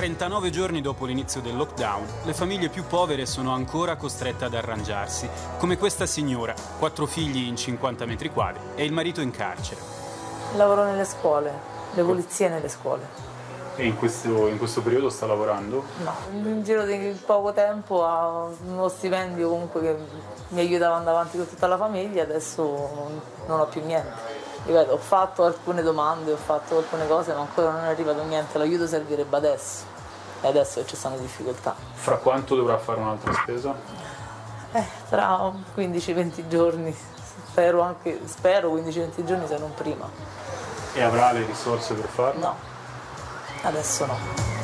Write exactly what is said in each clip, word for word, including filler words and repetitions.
trentanove giorni dopo l'inizio del lockdown, le famiglie più povere sono ancora costrette ad arrangiarsi, come questa signora, quattro figli in cinquanta metri quadri e il marito in carcere. Lavoro nelle scuole, le pulizie nelle scuole. E in questo, in questo periodo sta lavorando? No, in un giro di poco tempo ha uno stipendio comunque che mi aiutava ad andare avanti con tutta la famiglia, adesso non, non ho più niente. Ripeto, ho fatto alcune domande, ho fatto alcune cose, ma ancora non è arrivato niente, l'aiuto servirebbe adesso, e adesso ci stanno difficoltà. Fra quanto dovrà fare un'altra spesa? Eh, tra quindici venti giorni, spero anche, spero quindici venti giorni se non prima. E avrà le risorse per farlo? No, adesso no.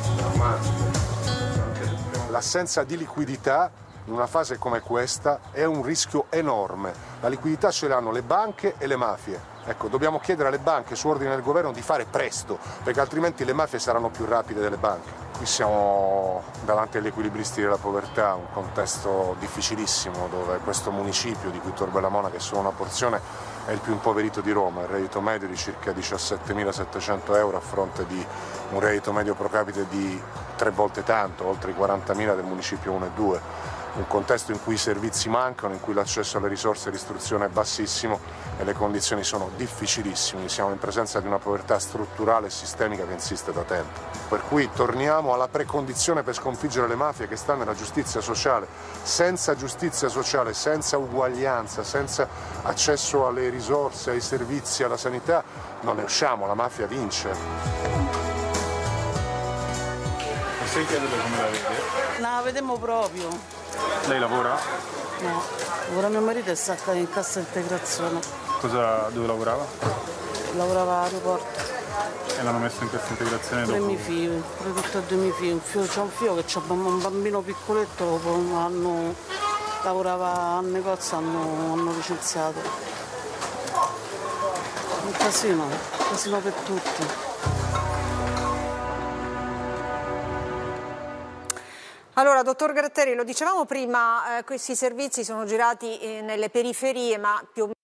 L'assenza di liquidità in una fase come questa è un rischio enorme. La liquidità ce l'hanno le banche e le mafie. Ecco, dobbiamo chiedere alle banche su ordine del governo di fare presto, perché altrimenti le mafie saranno più rapide delle banche. Qui siamo davanti agli equilibristi della povertà, un contesto difficilissimo dove questo municipio di cui Tor Bella Monaca è solo una porzione è il più impoverito di Roma, il reddito medio di circa diciassettemilasettecento euro a fronte di un reddito medio pro capite di tre volte tanto, oltre i quarantamila del municipio uno e due. Un contesto in cui i servizi mancano, in cui l'accesso alle risorse e all'istruzione è bassissimo e le condizioni sono difficilissime. Siamo in presenza di una povertà strutturale e sistemica che insiste da tempo. Per cui torniamo alla precondizione per sconfiggere le mafie che sta nella giustizia sociale. Senza giustizia sociale, senza uguaglianza, senza accesso alle risorse, ai servizi, alla sanità, non ne usciamo, la mafia vince. Posso chiedere come la vede? Non la vediamo proprio. Lei lavora? No, ora mio marito è stato in cassa integrazione. Cosa, dove lavorava? Lavorava all'aeroporto. E l'hanno messo in cassa integrazione dopo? Tre miei figli, per tutti e due miei figli. C'è un figlio che ha un bambino piccoletto, dopo un anno lavorava al negozio, hanno, hanno licenziato. Un casino, un casino per tutti. Allora, dottor Gratteri, lo dicevamo prima, eh, questi servizi sono girati eh, nelle periferie, ma più o meno